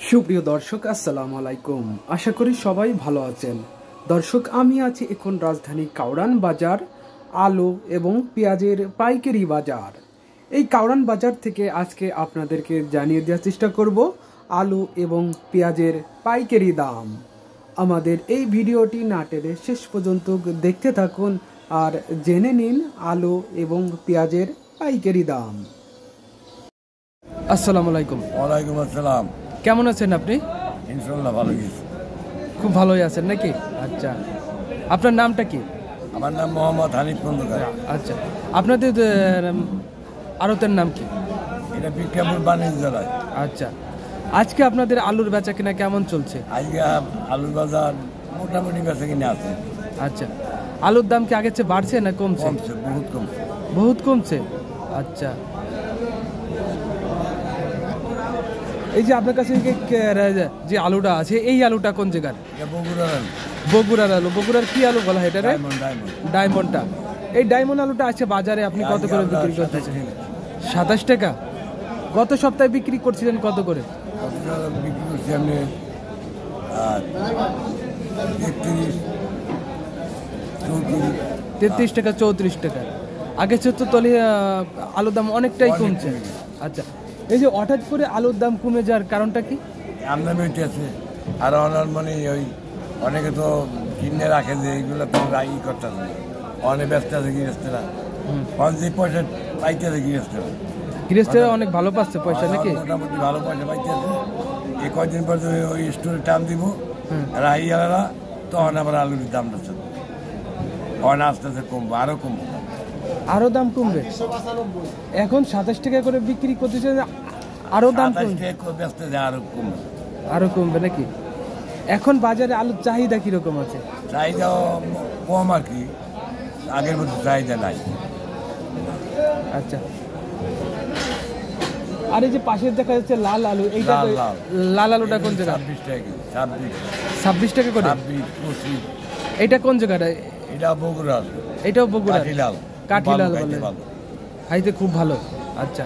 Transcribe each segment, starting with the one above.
সুপ্রিয় দর্শক, আসসালামু আলাইকুম। আশা করি সবাই ভালো আছেন। দর্শক, আমি আছি এখন রাজধানী কাউরান বাজার, আলু এবং পেঁয়াজের পাইকারি বাজার। এই কাউরান বাজার থেকে আজকে আপনাদেরকে জানিয়ে দেওয়ার চেষ্টা করব আলু এবং পেঁয়াজের পাইকারি দাম। আমাদের এই ভিডিওটি না টেনে শেষ পর্যন্ত দেখতে থাকুন আর জেনে নিন আলু এবং পেঁয়াজের পাইকারি দাম। আসসালামু আলাইকুম। ওয়ালাইকুম আসসালাম। কেমন আছেন আপনি? ইনশাল্লাহ ভালো গেছি। খুব ভালোই আছেন নাকি? আচ্ছা, আপনার নামটা কি? আমার নাম মোহাম্মদ হানিফ খন্দকার। আচ্ছা, আপনাদের আড়তের নাম কি? এটা বিক্রমপুর বাণিজ্য জেলায়। আচ্ছা, আজকে আপনাদের আলুর বেচা কিনা কেমন চলছে? আজকে আলুর বাজার মোটামুটি বেচা কিনে আছে। আচ্ছা, আলুর দাম কি আগের চেয়ে বাড়ছে না কমছে? কমছে, বহুত কমছে। বহুত কমছে। আচ্ছা, এই যে আপনার কাছে যে আলুটা আছে, এই আলুটা কোন জায়গার? বগুড়ার আলু। বগুড়ার আলু। বগুড়ার কি আলু বলা হয় এটা? ডায়মন্ডটা। এই ডায়মন্ড আলুটা আছে বাজারে আপনি কত করে বিক্রি করতেছেন? 27 টাকা। গত সপ্তাহে বিক্রি করছিলেন কত করে? বিক্রি করছি আমি 33 টাকা 34 টাকা। আগে তো তলে আলুর দাম অনেকটাই কমছে। আচ্ছা, এই যে হঠাৎ করে আলুর দাম কমে যাওয়ার কারণটা কি? আমদানি হইতেছে আর অনার মানে ওই অনেকে তো কিনে রাখে যে এইগুলো তো ই করতেছে, অনেক ব্যস্ত আছে গৃহস্থরা, যে পয়সা পাইতেছে গৃহস্থরা অনেক ভালো পাচ্ছে পয়সা নাকি? মোটামুটি ভালো পয়সা পাইতেছে। এই কয়দিন পর ওই স্টোরে টান দিব রাহিয়ালারা, তখন আবার আলুর দামটা চলবে, তখন আস্তে আস্তে কমবো, আরো কমবো, আরো দাম কমবে। এখন 27 টাকা করে বিক্রি করতেছে, আরো দাম ব্যস্ত আরো কমবে, আরো কমবে নাকি? এখন বাজারে আলুর চাহিদা কিরকম আছে? চাহিদা কম আর কি, আগের মতো চাহিদা নাই। আচ্ছা, আর এই যে পাশের দেখা যাচ্ছে লাল আলু, এইটা লাল আলুটা কোন জায়গা? 26 টাকা করে। 26-25। এটা কোন জায়গাটা? এটা বগুড়া। এটাও বগুড়া। কাঠিলাল বলে, খাইতে খুব ভালো। আচ্ছা,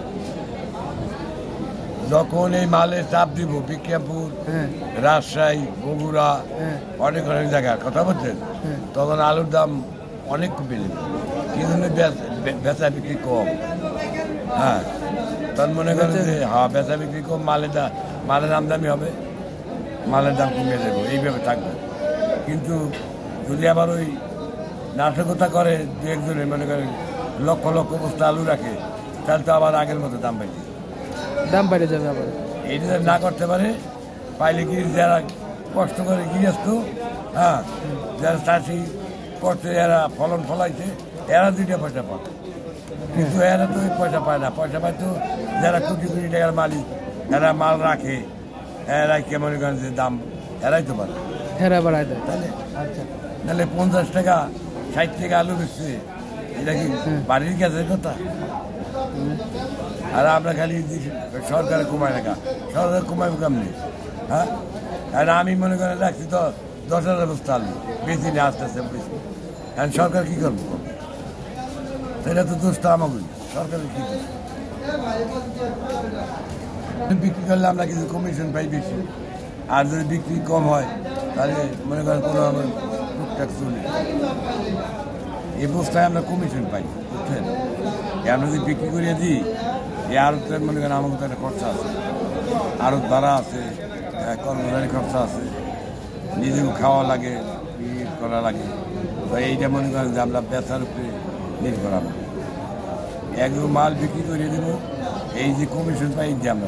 যখন এই মালের চাপ দিব বিক্রমপুর, রাজশাহী, বগুড়া, অনেক অনেক জায়গায় কথা বলছেন, তখন আলুর দাম অনেক কমে যাবে, কিন্তু বেচা বিক্রি কম। হ্যাঁ, তার মনে করেন যে বেচা বিক্রি কম, মালের আমদানি হবে, মালের দাম কমে যাবে, এইভাবে থাকবে। কিন্তু যদি আবার ওই নাটকতা করে দু একজনে মনে করেন লক্ষ লক্ষ বস্তা আলু রাখে, তাহলে তো আবার আগের মতো দাম বেড়ে যাবে আবার। এইটা না করতে পারে, পাইলে কি যারা কষ্ট করে গৃহস্থ, যারা চাষি করছে, এরা ফলন ফলাইছে, এরা 2টা পয়সা পায়, কিন্তু এরা তো পয়সা পায় না। পয়সা পায় তো যারা কোটি কোটি টাকার মালিক, এরা মাল রাখে, এরাই কে মনে করেন যে দাম এরাই তো পারে, এরা বাড়ায় দেয়। তাহলে আচ্ছা, নাহলে 50 টাকা 60 টাকা আলু বেচছে, এটা কি বাড়ির কাছের কথা? আর আমরা খালি সরকার কমায় রাখা, সরকার কমায় কেমনি? হ্যাঁ, আর আমি মনে করেন রাখছি তো 10,000 বস্তা আলু, বেশি নিয়ে আস্তে আস্তে বেশি। এখন সরকার কি করবো? সেটা তো দোষটা আমাকে, সরকারের কি দোষ? বিক্রি করলে আমরা কিছু কমিশন পাই বেশি, আর যদি বিক্রি কম হয় তাহলে মনে করেন কোনো আমার টুকটাক চলে, এই বস্তায় আমরা কমিশন পাই, বুঝছেন? আমরা যদি বিক্রি করিয়ে দিই, এই আড়ত মনে করেন আমার মতো একটা খরচা আছে, আড়ত ভাড়া আছে, কর্মচারী খরচা আছে, নিজেও খাওয়া লাগে, করা লাগে। তো এইটা মনে করেন যে আমরা বেচার উপরে নির্ভর, আমরা একদম মাল বিক্রি করিয়ে দেবো, এই যে কমিশন পাই যে আমরা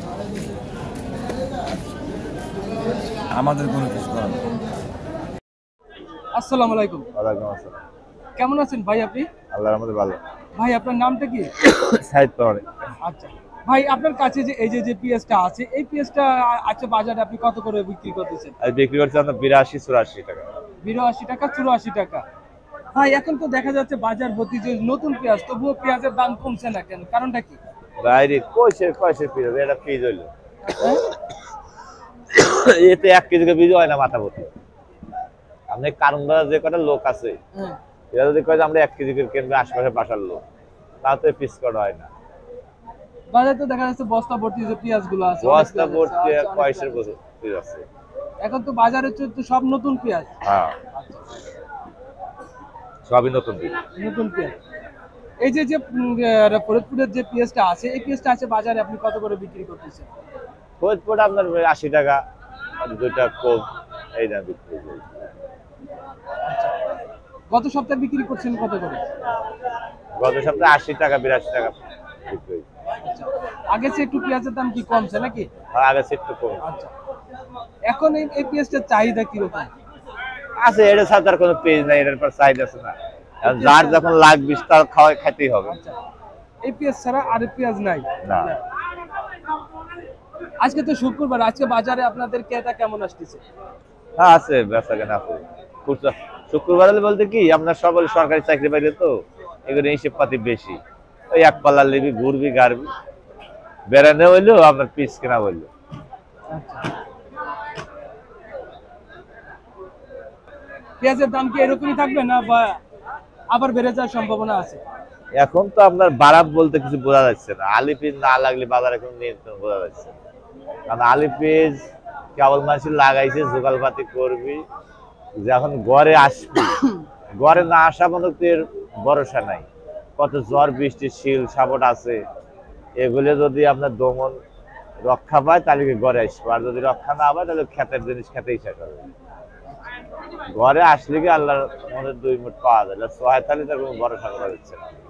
আমাদের কোনো কিছু করার নেই। আসসালামু আলাইকুম। ওয়ালাইকুম আসসালাম। কেমন আছেন ভাই আপনি? আল্লাহর রহমতে ভালো। ভাই আপনার নামটা কি? সাইদ পাওয়ারে। আচ্ছা ভাই, আপনার কাছে যে এই যে পেঁয়াজটা আছে, এই পেঁয়াজটা আজকে বাজারে আপনি কত করে বিক্রি করতেছেন? আমি বিক্রি করছি আপনার 82-84 টাকা। 82 টাকা 84 টাকা। ভাই, এখন তো দেখা যাচ্ছে বাজার ভর্তি যে নতুন পেঁয়াজ, তবুও পেঁয়াজের দাম কমছে না কেন? কারণটা কি? বাইরে কইছে পেঁয়াজ, এটা পেঁয়াজ হইলো, এতে 1 কেজি বীজ হয় না মাথা ভর্তি। আপনি কারণটা যে কটা লোক আছে, এরা যদি কয় যে আমরা 1 কেজি করে কিনবে, আশেপাশে বাসার লোক, তাতে পিস করা হয় না। বাজারে তো দেখা যাচ্ছে বস্তা ভর্তি যে পেঁয়াজ গুলো আছে, অনেক বস্তা পেঁয়াজ আছে, ভর্তি অনেক পয়সার পেঁয়াজ আছে। বছর আছে। এখন তো বাজারে তো সব নতুন পেঁয়াজ। হ্যাঁ, সবই নতুন দিন। নতুন পেঁয়াজ। এই যে যে ফরিদপুরের যে পেঁয়াজটা আছে, এই পেঁয়াজটা আছে বাজারে আপনি কত করে বিক্রি করতেছেন? ফরিদপুর আপনার 80 টাকা, আর 2 টাকা কম এই দাম বিক্রি করি। আচ্ছা, গত সপ্তাহে বিক্রি করছেন কত করে? গত সপ্তাহে 80 টাকা 82 টাকা বিক্রি করি। আচ্ছা, আগে চেয়ে একটু পেঁয়াজের দাম কি কমছে নাকি? আর আগে সেট তো কম আচ্ছা, এখন এই পেঁয়াজটার চাহিদা কিরকম? আছে, এটা ছাড়া তার কোনো পেজ নাই, এটার পর সাইড আছে না। এখন যার যখন লাগবে তার খাইতেই হবে। আচ্ছা, এই পেঁয়াজ ছাড়া আর পেঁয়াজ নাই না, আজকে তো শুক্রবার, আজকে বাজারে আপনাদের ক্রেতা কেমন আসতেছে? হ্যাঁ আছে, বেচা কেনা আছে। শুক্রবার বলতে কি, আপনার সকল সরকারি চাকরি বাইরে তো এগুলো হিসেব পাতি বেশি। ওই এক পাল্লা লিবি, ঘুরবি গাড়বি, বেড়ানো হইলো আপনার পিস কেনা হইলো। আচ্ছা, পেঁয়াজের দাম কি এরকমই থাকবে না বা আবার বেড়ে যাওয়ার সম্ভাবনা আছে? এখন তো আপনার বাড়াব বলতে কিছু বোঝা যাচ্ছে না। আলি পেঁয়াজ না লাগলে বাজারে কোনো নিয়ন্ত্রণ বোঝা যাচ্ছে না। কারণ আলি পেঁয়াজ কেবল মানুষ লাগাইছে, জোগালপাতি করবি, যখন ঘরে আসবি, ঘরে না আসা পর্যন্ত এর ভরসা নাই। কত ঝড় বৃষ্টি, শিল সাপট আছে, এগুলো যদি আপনার দমন রক্ষা পায় তাহলে ঘরে আসবে, আর যদি রক্ষা না পায় তাহলে ক্ষেতের জিনিস খেতেই শেষ হবে। ঘরে আসলে কি আল্লাহর মনে 2 মুঠ পাওয়া যায়, সহায় তাহলে তার কোনো ভরসা করা যাচ্ছে না।